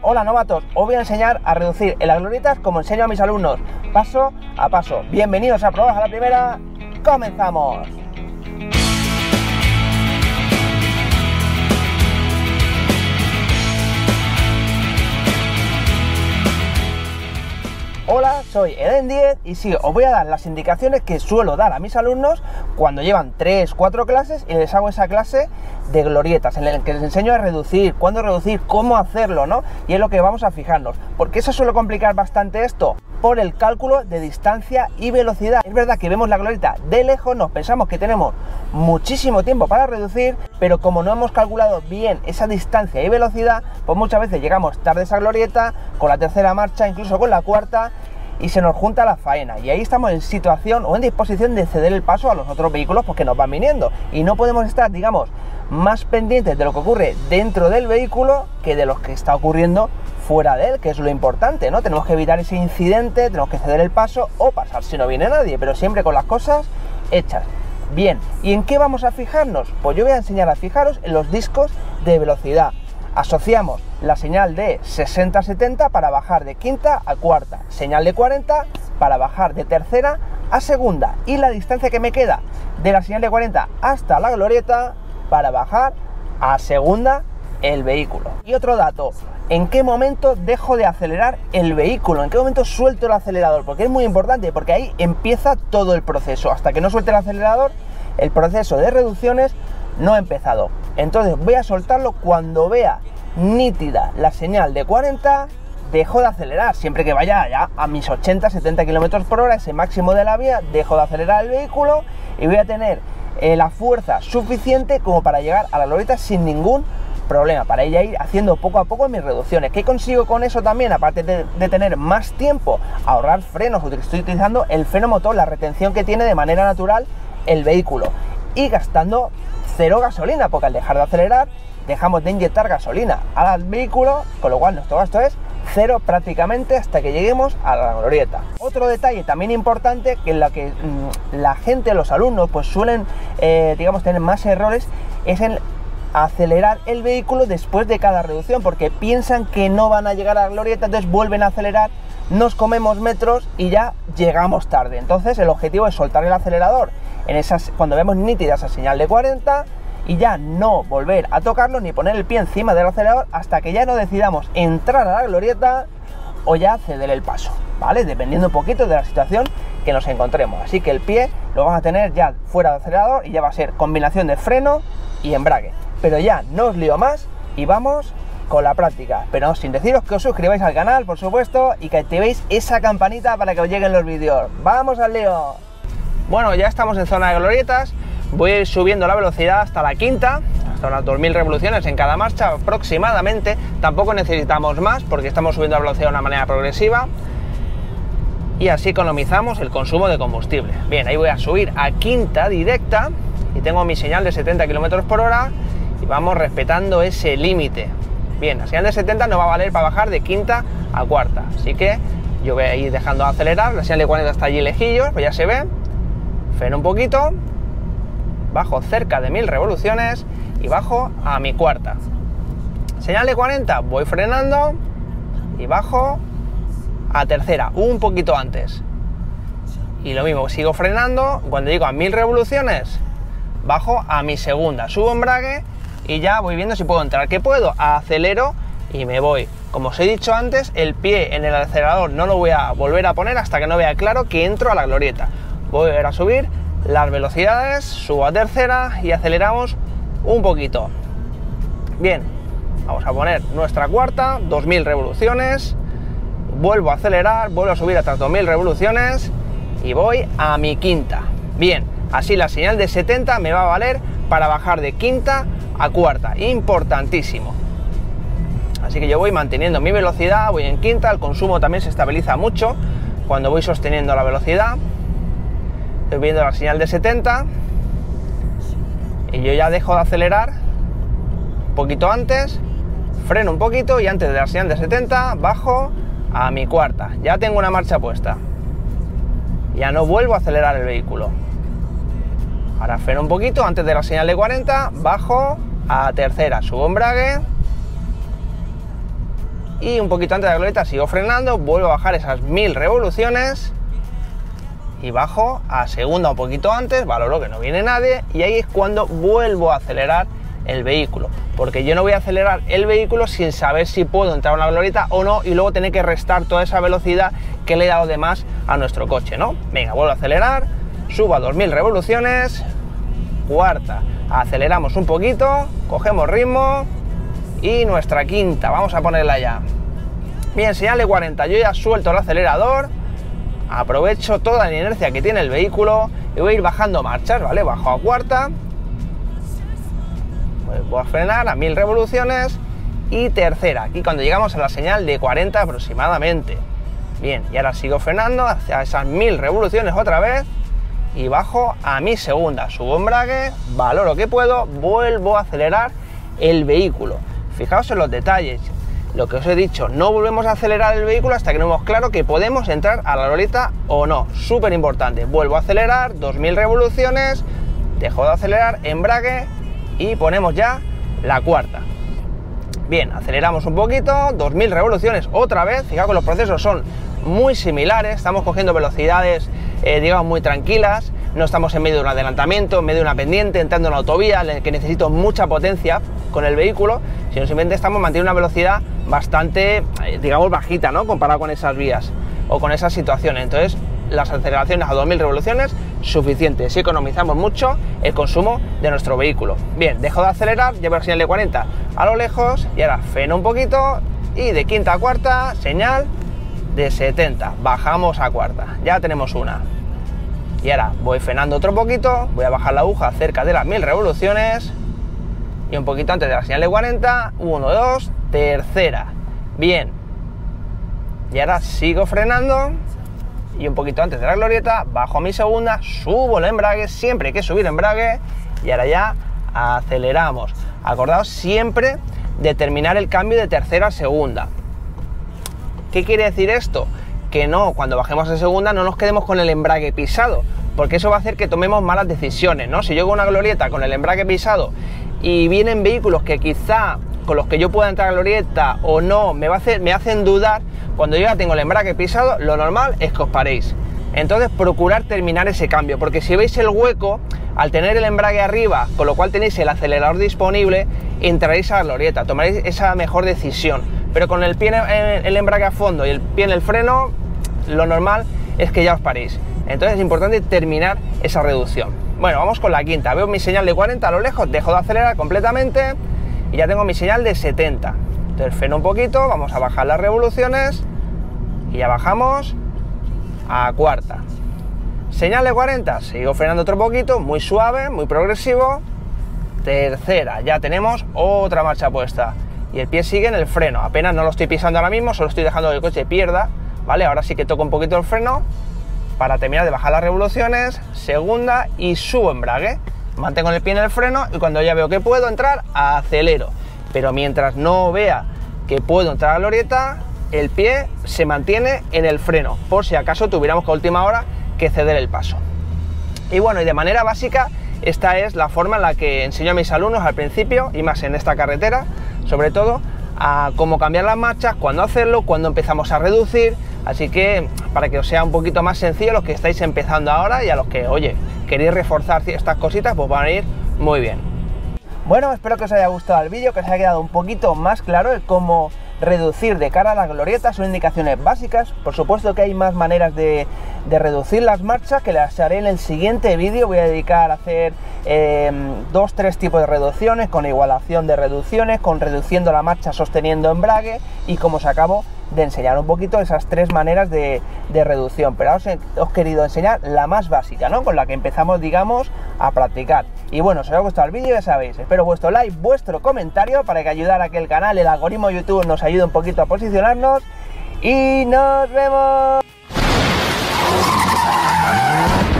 Hola novatos, os voy a enseñar a reducir en las glorietas como enseño a mis alumnos, paso a paso. Bienvenidos a Probados a la Primera, ¡comenzamos! Hola, soy Eden 10 y sí, os voy a dar las indicaciones que suelo dar a mis alumnos cuando llevan 3-4 clases y les hago esa clase de glorietas, en el que les enseño a reducir, cuándo reducir, cómo hacerlo, ¿no? Y es lo que vamos a fijarnos. ¿Por qué se suele complicar bastante esto? Por el cálculo de distancia y velocidad. Es verdad que vemos la glorieta de lejos, nos pensamos que tenemos muchísimo tiempo para reducir, pero como no hemos calculado bien esa distancia y velocidad, pues muchas veces llegamos tarde a esa glorieta, con la tercera marcha, incluso con la cuarta, y se nos junta la faena, y ahí estamos en situación o en disposición de ceder el paso a los otros vehículos porque nos van viniendo, y no podemos estar, digamos, más pendientes de lo que ocurre dentro del vehículo que de lo que está ocurriendo fuera de él, que es lo importante, ¿no? Tenemos que evitar ese incidente, tenemos que ceder el paso o pasar si no viene nadie, pero siempre con las cosas hechas. Bien, ¿y en qué vamos a fijarnos? Pues yo voy a enseñar a fijaros en los discos de velocidad. Asociamos la señal de 60-70 para bajar de quinta a cuarta, señal de 40 para bajar de tercera a segunda, y la distancia que me queda de la señal de 40 hasta la glorieta para bajar a segunda el vehículo. Y otro dato, ¿en qué momento dejo de acelerar el vehículo? ¿En qué momento suelto el acelerador? Porque es muy importante, porque ahí empieza todo el proceso. Hasta que no suelte el acelerador, el proceso de reducciones no ha empezado. Entonces voy a soltarlo cuando vea nítida la señal de 40, dejo de acelerar. Siempre que vaya ya a mis 80-70 km por hora, ese máximo de la vía, dejo de acelerar el vehículo y voy a tener la fuerza suficiente como para llegar a la glorieta sin ningún problema, para ella ir haciendo poco a poco mis reducciones. ¿Qué consigo con eso también? Aparte de tener más tiempo, ahorrar frenos, estoy utilizando el freno motor, la retención que tiene de manera natural el vehículo, y gastando cero gasolina, porque al dejar de acelerar dejamos de inyectar gasolina al vehículo, con lo cual nuestro gasto es cero prácticamente hasta que lleguemos a la glorieta. Otro detalle también importante, que en la que la gente, los alumnos, pues suelen digamos tener más errores, es en acelerar el vehículo después de cada reducción, porque piensan que no van a llegar a la glorieta, entonces vuelven a acelerar, nos comemos metros y ya llegamos tarde. Entonces el objetivo es soltar el acelerador cuando vemos nítida esa señal de 40 y ya no volver a tocarlo ni poner el pie encima del acelerador hasta que ya no decidamos entrar a la glorieta o ya ceder el paso, ¿vale? Dependiendo un poquito de la situación que nos encontremos. Así que el pie lo vamos a tener ya fuera del acelerador y ya va a ser combinación de freno y embrague. Pero ya no os lío más y vamos con la práctica, pero sin deciros que os suscribáis al canal, por supuesto, y que activéis esa campanita para que os lleguen los vídeos. ¡Vamos al lío! Bueno, ya estamos en zona de glorietas, voy a ir subiendo la velocidad hasta la quinta, hasta unas 2000 revoluciones en cada marcha aproximadamente. Tampoco necesitamos más porque estamos subiendo la velocidad de una manera progresiva y así economizamos el consumo de combustible. Bien, ahí voy a subir a quinta directa y tengo mi señal de 70 km por hora y vamos respetando ese límite. Bien, la señal de 70 no va a valer para bajar de quinta a cuarta, así que yo voy a ir dejando de acelerar. La señal de 40 está allí lejillos, pues ya se ve. Freno un poquito, bajo cerca de 1000 revoluciones y bajo a mi cuarta. Señal de 40, voy frenando y bajo a tercera, un poquito antes. Y lo mismo, sigo frenando. Cuando llego a 1000 revoluciones, bajo a mi segunda, subo embrague y ya voy viendo si puedo entrar. ¿Qué puedo? Acelero y me voy. Como os he dicho antes, el pie en el acelerador no lo voy a volver a poner hasta que no vea claro que entro a la glorieta. Voy a subir las velocidades, subo a tercera y aceleramos un poquito. Bien, vamos a poner nuestra cuarta, 2000 revoluciones, vuelvo a acelerar, vuelvo a subir hasta 2000 revoluciones y voy a mi quinta. Bien, así la señal de 70 me va a valer para bajar de quinta a cuarta, importantísimo. Así que yo voy manteniendo mi velocidad, voy en quinta, el consumo también se estabiliza mucho cuando voy sosteniendo la velocidad. Estoy viendo la señal de 70 y yo ya dejo de acelerar un poquito antes, freno un poquito y antes de la señal de 70 bajo a mi cuarta. Ya tengo una marcha puesta, ya no vuelvo a acelerar el vehículo. Ahora freno un poquito antes de la señal de 40, bajo a tercera, subo embrague y un poquito antes de la glorieta sigo frenando, vuelvo a bajar esas 1000 revoluciones y bajo a segunda un poquito antes, valoro que no viene nadie y ahí es cuando vuelvo a acelerar el vehículo, porque yo no voy a acelerar el vehículo sin saber si puedo entrar a una glorieta o no y luego tener que restar toda esa velocidad que le he dado de más a nuestro coche, ¿no? Venga, vuelvo a acelerar, subo a 2000 revoluciones, cuarta, aceleramos un poquito, cogemos ritmo y nuestra quinta, vamos a ponerla ya. Bien, señal de 40, yo ya suelto el acelerador, aprovecho toda la inercia que tiene el vehículo y voy a ir bajando marchas, ¿vale? Bajo a cuarta, voy a frenar a 1000 revoluciones y tercera, aquí cuando llegamos a la señal de 40 aproximadamente. Bien, y ahora sigo frenando hacia esas 1000 revoluciones otra vez y bajo a mi segunda, subo embrague, valoro que puedo, vuelvo a acelerar el vehículo. Fijaos en los detalles, lo que os he dicho, no volvemos a acelerar el vehículo hasta que no hemos claro que podemos entrar a la glorieta o no, súper importante. Vuelvo a acelerar, 2000 revoluciones, dejo de acelerar, embrague y ponemos ya la cuarta. Bien, aceleramos un poquito, 2000 revoluciones otra vez, fijaos que los procesos son muy similares, estamos cogiendo velocidades digamos muy tranquilas, no estamos en medio de un adelantamiento, en medio de una pendiente, entrando en una autovía en la que necesito mucha potencia con el vehículo, sino simplemente estamos manteniendo una velocidad bastante, digamos, bajita, ¿no? Comparado con esas vías o con esas situaciones. Entonces, las aceleraciones a 2000 revoluciones, suficiente, si economizamos mucho el consumo de nuestro vehículo. Bien, dejo de acelerar, llevo la señal de 40 a lo lejos y ahora freno un poquito y de quinta a cuarta, señal de 70, bajamos a cuarta, ya tenemos una. Y ahora voy frenando otro poquito, voy a bajar la aguja cerca de las 1000 revoluciones y un poquito antes de la señal de 40, 1, 2, tercera. Bien, y ahora sigo frenando y un poquito antes de la glorieta bajo a mi segunda, subo el embrague, siempre hay que subir embrague y ahora ya aceleramos. Acordaos siempre de terminar el cambio de tercera a segunda. ¿Qué quiere decir esto? Que no, cuando bajemos a segunda no nos quedemos con el embrague pisado, porque eso va a hacer que tomemos malas decisiones, ¿no? Si yo hago una glorieta con el embrague pisado y vienen vehículos que quizá con los que yo pueda entrar a la glorieta o no me hacen dudar, cuando yo ya tengo el embrague pisado, lo normal es que os paréis. Entonces procurar terminar ese cambio, porque si veis el hueco, al tener el embrague arriba, con lo cual tenéis el acelerador disponible, entraréis a la glorieta, tomaréis esa mejor decisión. Pero con el pie en el embrague a fondo y el pie en el freno, lo normal es que ya os paréis. Entonces es importante terminar esa reducción. Bueno, vamos con la quinta. Veo mi señal de 40 a lo lejos, dejo de acelerar completamente y ya tengo mi señal de 70. Entonces freno un poquito, vamos a bajar las revoluciones y ya bajamos a cuarta. Señal de 40, sigo frenando otro poquito, muy suave, muy progresivo. Tercera, ya tenemos otra marcha puesta y el pie sigue en el freno, apenas no lo estoy pisando ahora mismo, solo estoy dejando que el coche pierda, ¿vale? Ahora sí que toco un poquito el freno para terminar de bajar las revoluciones, segunda y subo embrague, mantengo el pie en el freno y cuando ya veo que puedo entrar, acelero, pero mientras no vea que puedo entrar a la glorieta, el pie se mantiene en el freno, por si acaso tuviéramos que a última hora que ceder el paso. Y bueno, y de manera básica, esta es la forma en la que enseño a mis alumnos al principio, y más en esta carretera, sobre todo, a cómo cambiar las marchas, cuándo hacerlo, cuándo empezamos a reducir, así que para que os sea un poquito más sencillo los que estáis empezando ahora y a los que, oye, queréis reforzar estas cositas, pues van a ir muy bien. Bueno, espero que os haya gustado el vídeo, que os haya quedado un poquito más claro el cómo reducir de cara a las glorietas. Son indicaciones básicas, por supuesto que hay más maneras de reducir las marchas, que las haré en el siguiente vídeo. Voy a dedicar a hacer 2-3 tipos de reducciones, con igualación de reducciones, con reduciendo la marcha sosteniendo embrague, y como os acabo de enseñar un poquito esas 3 maneras de reducción, pero os he querido enseñar la más básica, ¿no? Con la que empezamos, digamos, a practicar. Y bueno, si os ha gustado el vídeo, ya sabéis, espero vuestro like, vuestro comentario, para que ayudar a que el canal, el algoritmo de YouTube nos ayude un poquito a posicionarnos, y nos vemos.